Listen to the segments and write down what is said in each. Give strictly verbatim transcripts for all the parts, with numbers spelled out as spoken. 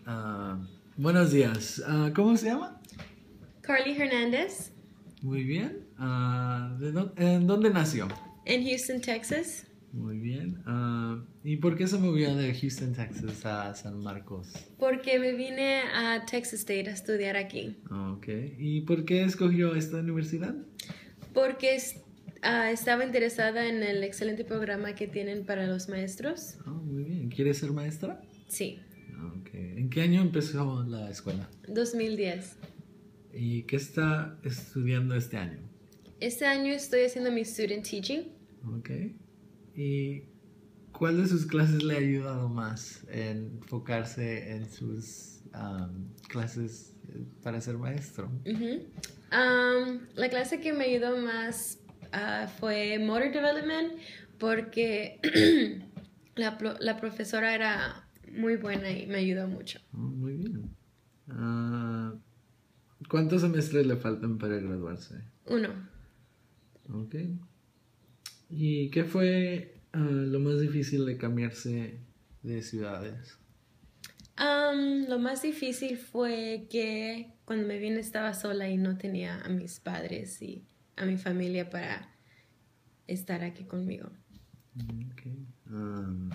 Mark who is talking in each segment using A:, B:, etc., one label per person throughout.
A: Ah, buenos días. Ah, ¿cómo se llama?
B: Carly Hernández,
A: Muy bien. Ah, ¿de dó- ¿En dónde nació?
B: en Houston, Texas.
A: Muy bien. Ah, ¿y por qué se movió de Houston, Texas a San Marcos?
B: Porque me vine a Texas State a estudiar aquí.
A: Ah, ok. ¿Y por qué escogió esta universidad?
B: Porque es- ah, estaba interesada en el excelente programa que tienen para los maestros.
A: Ah, muy bien. ¿Quieres ser maestra?
B: Sí,
A: Ah, ok. ¿En qué año empezó la escuela?
B: dos mil diez.
A: ¿Y qué está estudiando este año?
B: Este año estoy haciendo mi student teaching.
A: Ok. ¿Y cuál de sus clases le ha ayudado más en enfocarse en sus am, clases eh, para ser maestro?
B: Ujú. Um, la clase que me ayudó más ah, fue Motor Development porque la, pro- la profesora era muy buena y me ayudó mucho.
A: Oh, muy bien. Ah, ¿cuántos semestres le faltan para graduarse?
B: Uno.
A: Ok. ¿Y qué fue ah, lo más difícil de cambiarse de ciudades?
B: Am, lo más difícil fue que cuando me vine estaba sola y no tenía a mis padres y a mi familia para estar aquí conmigo.
A: Ok. Am,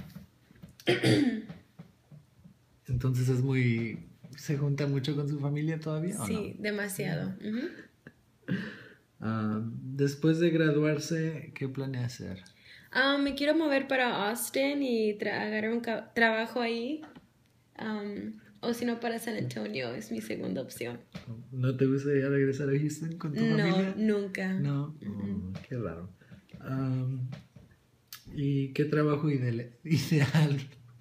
A: entonces es muy... ¿Se junta mucho con su familia todavía o
B: Sí,
A: no?
B: demasiado. Ujú.
A: Ah, después de graduarse, ¿qué planea hacer?
B: Ah, me quiero mover para Austin y tra- agarrar un ca- trabajo ahí. Am, o si no, para San Antonio es mi segunda opción.
A: ¿No te gustaría regresar a Houston con tu
B: No,
A: familia?
B: nunca.
A: No,
B: Mm-mm.
A: oh, qué raro. Am, ¿y qué trabajo ideal, ideal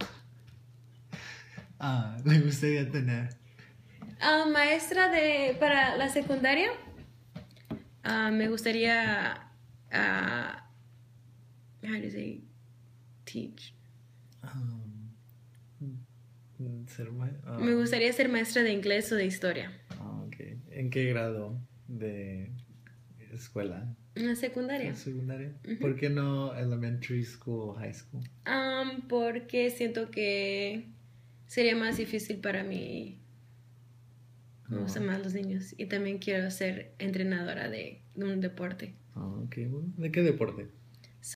A: ah, le gustaría tener?
B: Ah, maestra de para la secundaria. Ah, me gustaría ah, how do you say teach?
A: Am, ser ma- ah,
B: Me gustaría ser maestra de inglés o de historia.
A: ah, ok. ¿En qué grado de escuela?
B: En la secundaria.
A: ¿Secundaria?
B: Ujú.
A: ¿Por qué no elementary school o high school?
B: Um, porque siento que sería más difícil para mí. Me
A: Ah,
B: gustan más los niños. Y también quiero ser entrenadora de, de un deporte.
A: ah, ok. ¿De qué deporte?